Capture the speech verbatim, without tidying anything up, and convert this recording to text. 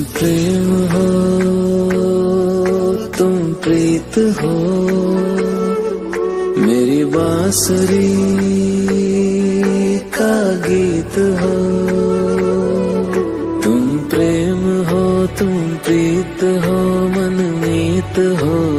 प्रेम हो तुम प्रीत हो, मेरी बांसुरी का गीत हो। तुम प्रेम हो तुम प्रीत हो, मनमीत हो,